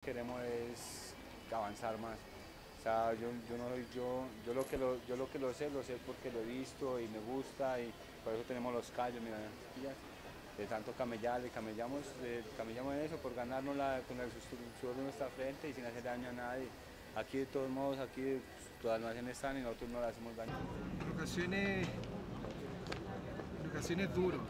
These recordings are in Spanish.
queremos es avanzar más. O sea, yo lo que lo sé porque lo he visto y me gusta y por eso tenemos los callos, mira, de tanto camellamos en eso por ganarnos con el sudor de nuestra frente y sin hacer daño a nadie. Aquí de todos modos, aquí pues, los almacenes están y nosotros no le hacemos daño. En ocasiones es duro,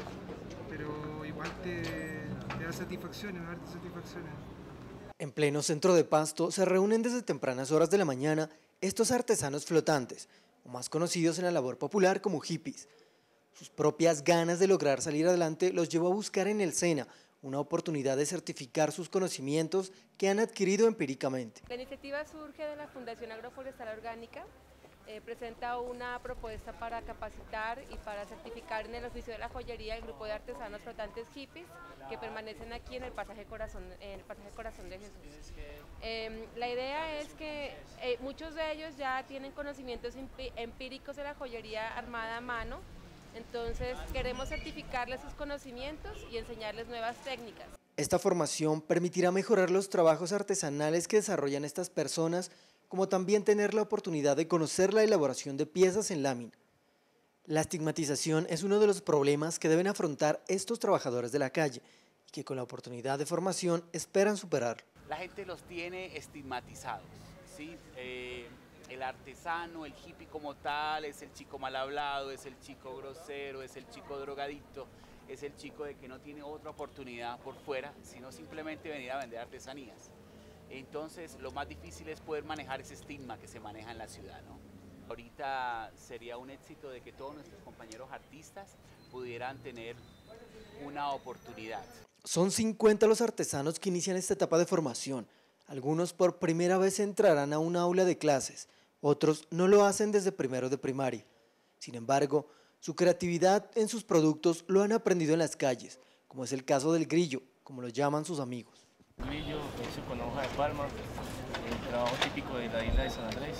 pero igual te da satisfacciones, me da satisfacciones. En pleno centro de Pasto se reúnen desde tempranas horas de la mañana estos artesanos flotantes, o más conocidos en la labor popular como hippies. Sus propias ganas de lograr salir adelante los llevó a buscar en el SENA una oportunidad de certificar sus conocimientos que han adquirido empíricamente. La iniciativa surge de la Fundación Agroforestal Orgánica. Presenta una propuesta para capacitar y para certificar en el oficio de la joyería el grupo de artesanos flotantes hippies que permanecen aquí en el pasaje Corazón de Jesús. La idea es que muchos de ellos ya tienen conocimientos empíricos de la joyería armada a mano, entonces queremos certificarles sus conocimientos y enseñarles nuevas técnicas. Esta formación permitirá mejorar los trabajos artesanales que desarrollan estas personas, como también tener la oportunidad de conocer la elaboración de piezas en lámina. La estigmatización es uno de los problemas que deben afrontar estos trabajadores de la calle y que con la oportunidad de formación esperan superarlo. La gente los tiene estigmatizados, ¿sí? El artesano, el hippie como tal, es el chico mal hablado, es el chico grosero, es el chico drogadicto, es el chico de que no tiene otra oportunidad por fuera, sino simplemente venir a vender artesanías. Entonces, lo más difícil es poder manejar ese estigma que se maneja en la ciudad, ¿no? Ahorita sería un éxito de que todos nuestros compañeros artistas pudieran tener una oportunidad. Son 50 los artesanos que inician esta etapa de formación. Algunos por primera vez entrarán a un aula de clases, otros no lo hacen desde primero de primaria. Sin embargo, su creatividad en sus productos lo han aprendido en las calles, como es el caso del grillo, como lo llaman sus amigos. Grillo hecho con hoja de palma, el trabajo típico de la isla de San Andrés.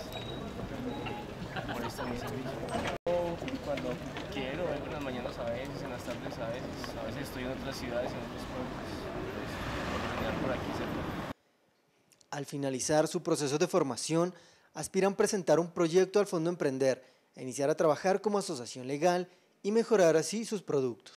Por esto me hice grillo. Cuando quiero, vengo en las mañanas a veces, en las tardes a veces estoy en otras ciudades, en otros pueblos, por aquí cerca. Al finalizar su proceso de formación, aspiran presentar un proyecto al Fondo Emprender, a iniciar a trabajar como asociación legal y mejorar así sus productos.